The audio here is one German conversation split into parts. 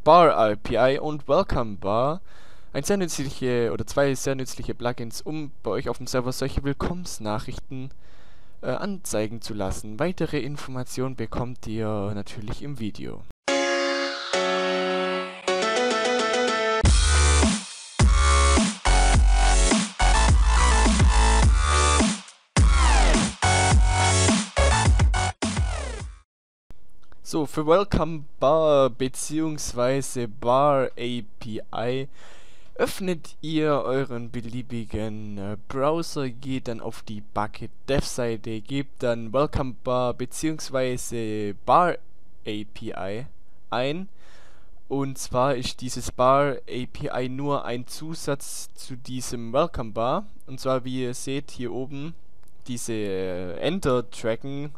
Bar API und Welcome Bar. Ein sehr nützliche oder zwei sehr nützliche Plugins, um bei euch auf dem Server solche Willkommensnachrichten anzeigen zu lassen. Weitere Informationen bekommt ihr natürlich im Video. So, für Welcome Bar bzw. Bar API öffnet ihr euren beliebigen Browser, geht dann auf die Bukkit Dev Seite, gebt dann Welcome Bar bzw. Bar API ein. Und zwar ist dieses Bar API nur ein Zusatz zu diesem Welcome Bar. Und zwar, wie ihr seht hier oben, diese Enter-Tracken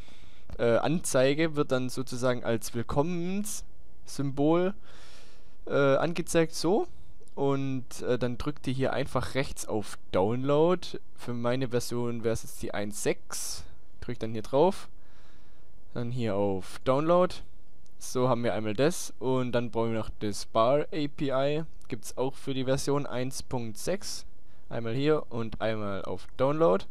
Anzeige wird dann sozusagen als Willkommenssymbol angezeigt, so. Und dann drückt ihr hier einfach rechts auf Download. Für meine Version wäre es jetzt die 1.6. Drückt dann hier drauf. Dann hier auf Download. So haben wir einmal das. Und dann brauchen wir noch das Bar API. Gibt es auch für die Version 1.6. Einmal hier und einmal auf Download.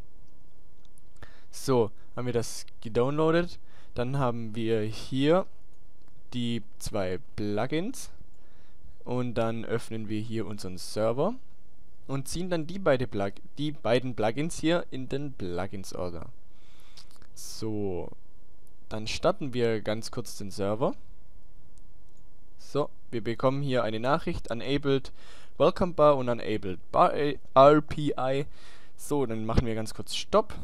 So, haben wir das gedownloadet. Dann haben wir hier die zwei Plugins. Und dann öffnen wir hier unseren Server und ziehen dann die beiden Plugins hier in den Plugins-Ordner. So, dann starten wir ganz kurz den Server. So, wir bekommen hier eine Nachricht, Enabled Welcome Bar und Enabled Bar RPI. So, dann machen wir ganz kurz Stopp.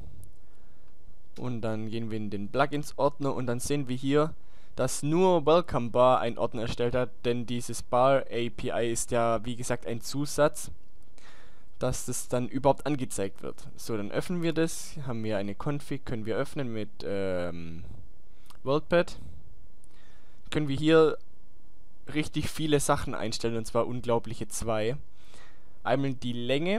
Und dann gehen wir in den Plugins-Ordner und dann sehen wir hier, dass nur Welcome Bar einen Ordner erstellt hat, denn dieses Bar API ist ja, wie gesagt, ein Zusatz, dass das dann überhaupt angezeigt wird. So, dann öffnen wir das, haben wir eine Config, können wir öffnen mit WorldPad. Können wir hier richtig viele Sachen einstellen, und zwar unglaubliche zwei. Einmal die Länge,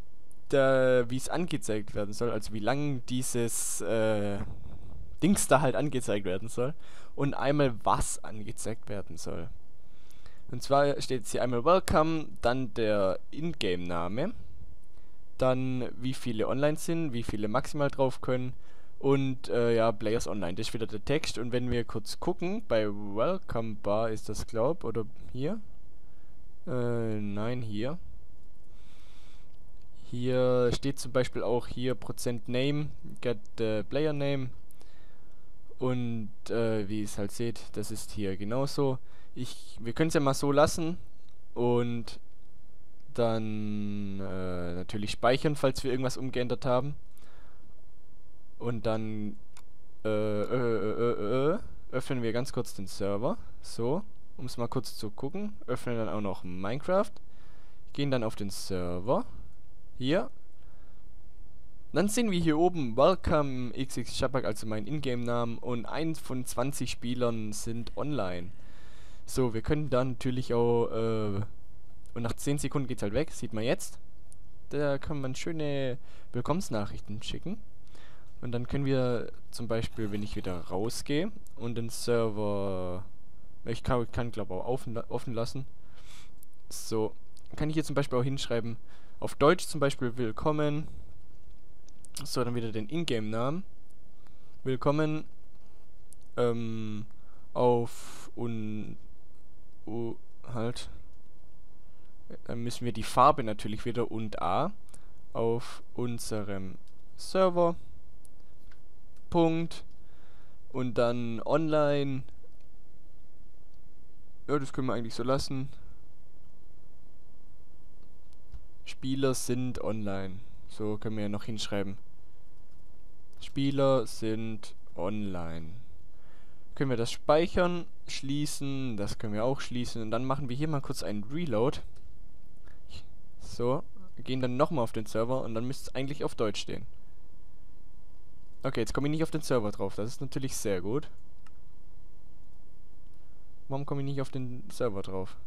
wie es angezeigt werden soll, also wie lang dieses Dings da halt angezeigt werden soll. Und einmal was angezeigt werden soll. Und zwar steht jetzt hier einmal Welcome, dann der Ingame-Name, dann wie viele online sind, wie viele maximal drauf können und ja, Players online. Das ist wieder der Text. Und wenn wir kurz gucken, bei Welcome Bar ist das, glaub, oder hier? Nein, hier. Hier steht zum Beispiel auch hier %Name, get the player name. Und wie ihr es halt seht, das ist hier genauso. Wir können es ja mal so lassen und dann natürlich speichern, falls wir irgendwas umgeändert haben. Und dann öffnen wir ganz kurz den Server. So, um es mal kurz zu gucken. Öffnen dann auch noch Minecraft. Gehen dann auf den Server. Hier. Dann sehen wir hier oben Welcome XX also mein Ingame-Namen, und 1 von 20 Spielern sind online. So, wir können dann natürlich auch, und nach 10 Sekunden geht's halt weg, sieht man jetzt. Da kann man schöne Willkommensnachrichten schicken. Und dann können wir zum Beispiel, wenn ich wieder rausgehe und den Server, ich kann glaube auch offen lassen. So, kann ich hier zum Beispiel auch hinschreiben, auf Deutsch zum Beispiel willkommen. So, dann wieder den Ingame-Namen. Willkommen auf halt. Dann müssen wir die Farbe natürlich wieder und A auf unserem Server. Punkt. Und dann online. Ja, das können wir eigentlich so lassen. Spieler sind online. So können wir ja noch hinschreiben. Spieler sind online. Können wir das speichern, schließen, das können wir auch schließen. Und dann machen wir hier mal kurz einen Reload. So, gehen dann nochmal auf den Server und dann müsste es eigentlich auf Deutsch stehen. Okay, jetzt komme ich nicht auf den Server drauf, das ist natürlich sehr gut. Warum komme ich nicht auf den Server drauf?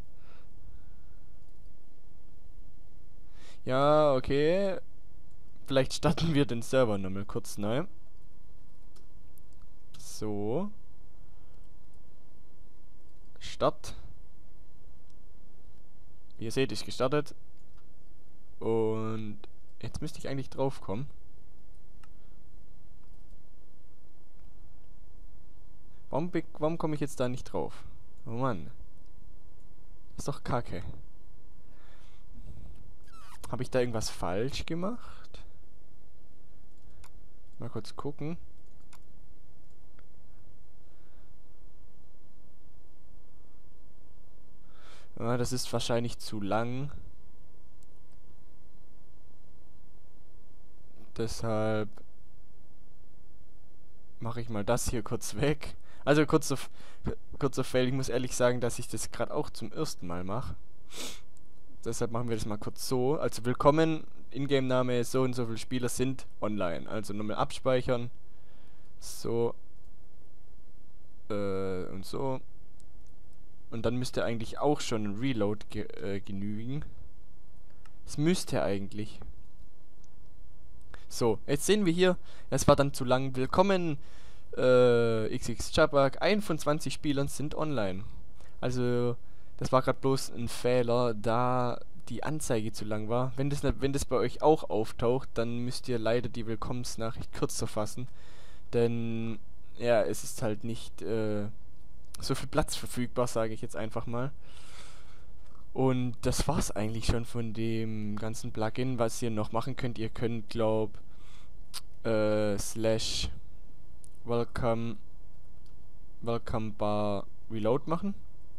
Ja, okay. Vielleicht starten wir den Server nochmal kurz neu. So. Start. Wie ihr seht, ist gestartet. Und jetzt müsste ich eigentlich drauf kommen. Warum komme ich jetzt da nicht drauf? Oh Mann. Das ist doch kacke. Habe ich da irgendwas falsch gemacht? Mal kurz gucken. Ja, das ist wahrscheinlich zu lang. Deshalb mache ich mal das hier kurz weg. Also kurzer Fail. Ich muss ehrlich sagen, dass ich das gerade auch zum ersten Mal mache. Deshalb machen wir das mal kurz so. Also willkommen, Ingame-Name, so und so viele Spieler sind online. Also nochmal abspeichern. So. Und so. Und dann müsste eigentlich auch schon ein Reload genügen. Es müsste eigentlich. So, jetzt sehen wir hier, es war dann zu lang. Willkommen, XX Chabak. 1 von 20 Spielern sind online. Also, das war gerade bloß ein Fehler, da die Anzeige zu lang war. Wenn das bei euch auch auftaucht, dann müsst ihr leider die Willkommensnachricht kürzer fassen. Denn, ja, es ist halt nicht so viel Platz verfügbar, sage ich jetzt einfach mal. Und das war's eigentlich schon von dem ganzen Plugin. Was ihr noch machen könnt, ihr könnt, slash welcome bar reload machen.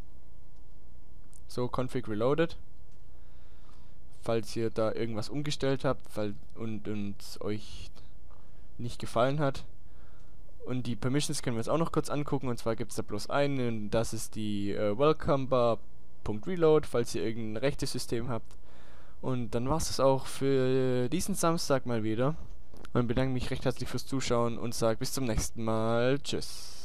So, config reloaded. Falls ihr da irgendwas umgestellt habt und euch nicht gefallen hat. Und die Permissions können wir uns auch noch kurz angucken. Und zwar gibt es da bloß eine. Und das ist die welcome bar .reload, falls ihr irgendein rechtes System habt. Und dann war es das auch für diesen Samstag mal wieder. Und bedanke mich recht herzlich fürs Zuschauen und sage bis zum nächsten Mal. Tschüss.